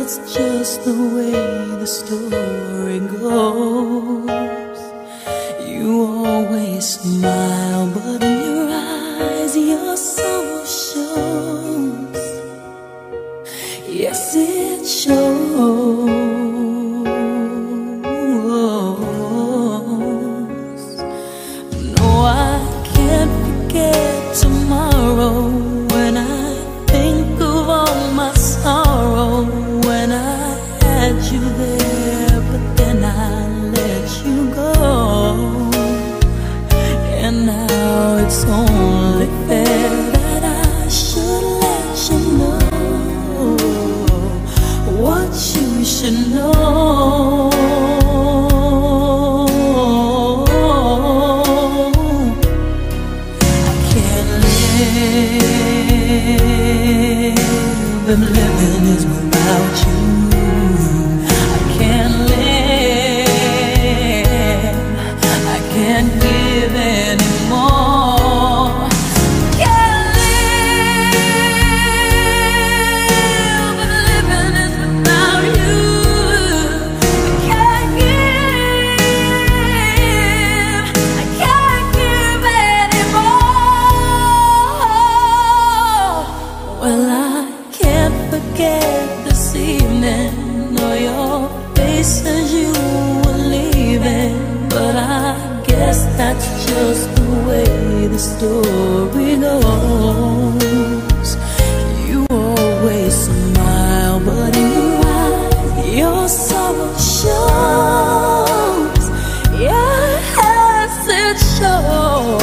that's just the way the story goes. You always smile, but in your eyes your soul shows. Yes, it shows. No, I can't forget tomorrow when I think of all my sorrow. When I had you there, but then I let you go. And now it's only fair that I should let you know what you should know. I can't live if living is without you. I can't live, I can't give anymore. Can't live if living is without you. I can't give anymore. Well, I can't forget this evening or your face as you were leaving, but I guess that's just the way the story goes. You always smile, but in your eyes your sorrow shows. Yes, it shows.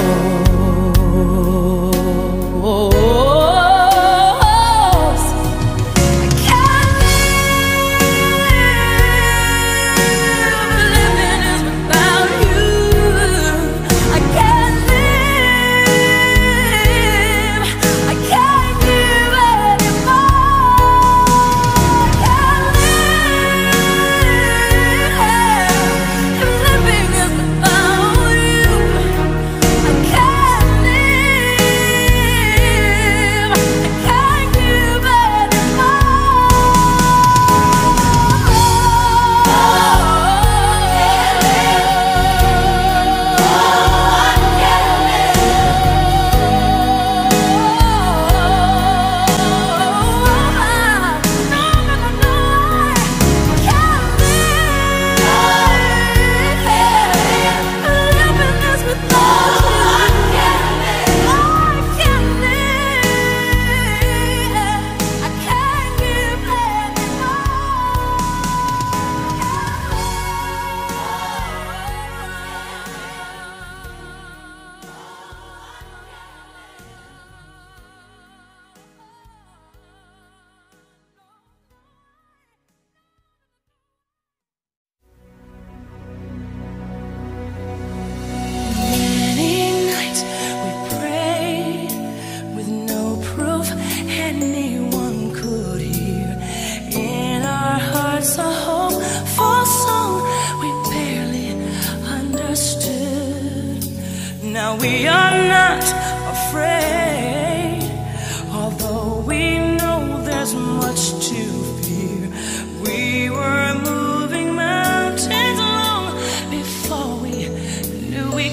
Now we are not afraid, although we know there's much to fear. We were moving mountains long before we knew we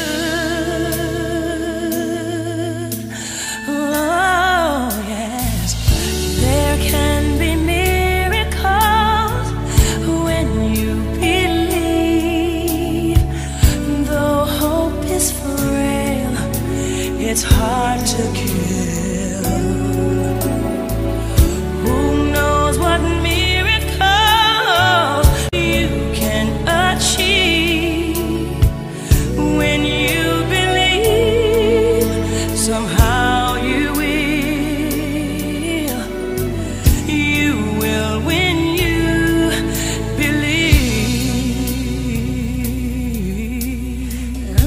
could. Oh yes, there can be miracles when you believe. Though hope is frail, it's hard to kill. Who knows what miracles you can achieve when you believe? Somehow you will when you believe.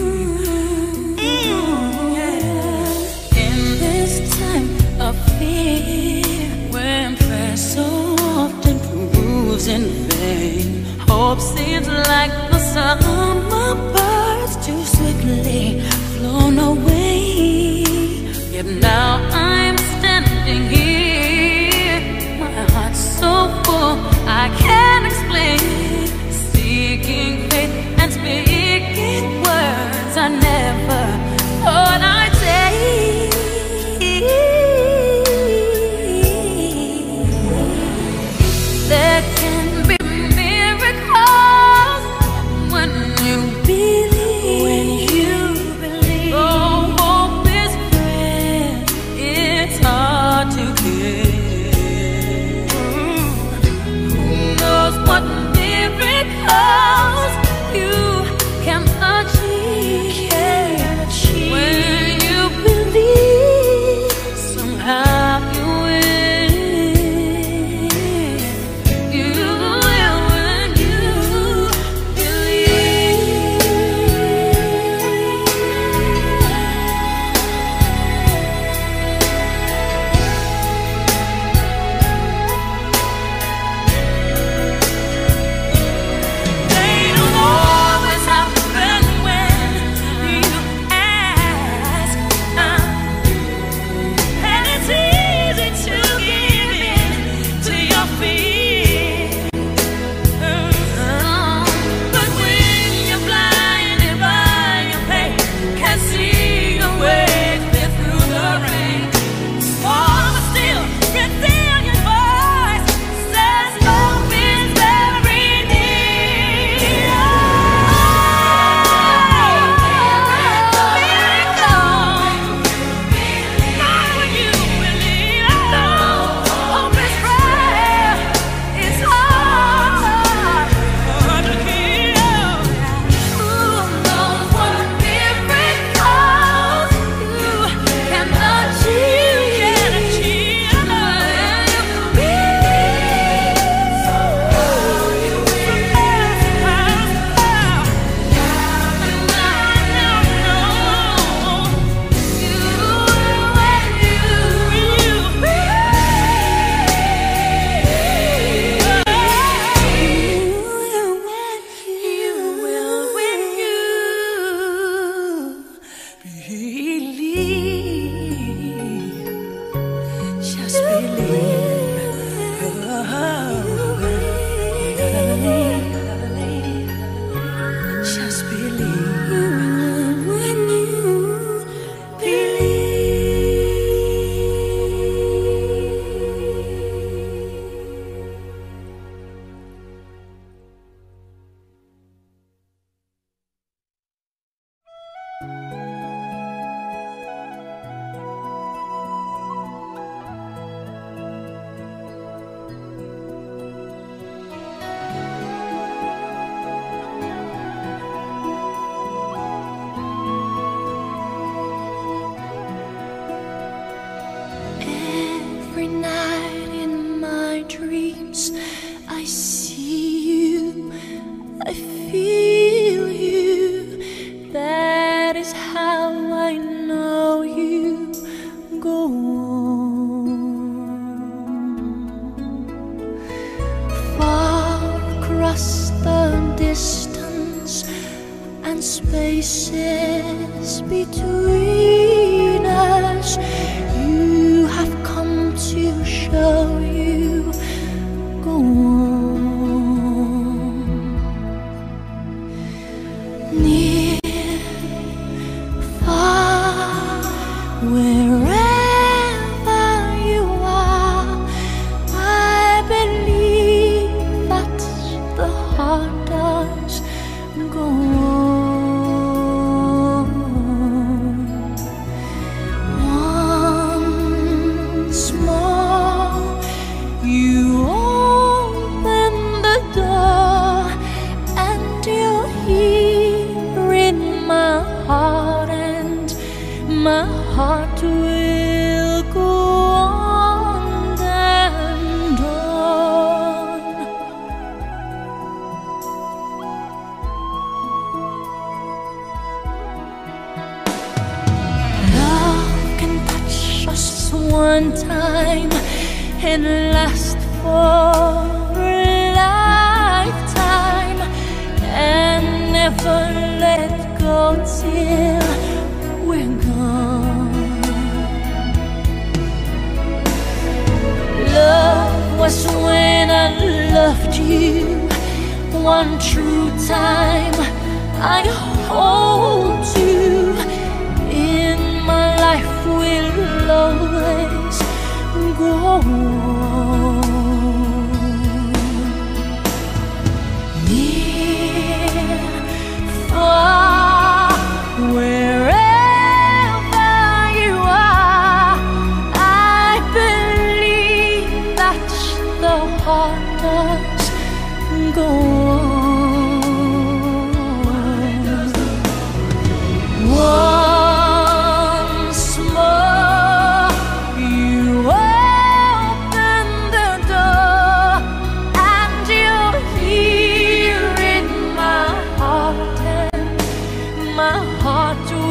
In this time of fear, when prayer so often proves in vain, hope seems like the summer birds too swiftly flown away. Yet now I'm standing here, my heart so can't explain. Seeking faith and speaking words I never thought I'd say. There can be miracles when you believe. When you believe. Oh, hope is free. It's hard to get. Who knows what miracles you can achieve. When you believe, somehow you will. You will when you believe. They don't always happen when you ask, and it's easy to give in to your fear. But when you're blinded by your pain, can't see your way clear through the rain. Small but still resilient voice says hope is very near. Not when you believe. Hope is rare. It's hard to keep. Who knows what miracles you can achieve? When you believe, you will. Just believe. Just believe when you Every night in my dreams, I see you, I feel you. That is how I know you. Go on. Far across the distance and spaces between us, you have come to show you. Go on. Near, far, wherever you are, I believe that the heart does. Go on. Once more, you open the door, and you're here in my heart, and my heart will go on and on. Love can touch us one time and last for a lifetime, and never let go till we're gone. Love was when I loved you one true time. I hold you in my life, will always go on. Near, far, wherever you are, I believe that the heart does go on. Once more you open the door, and you're here in my heart, and my heart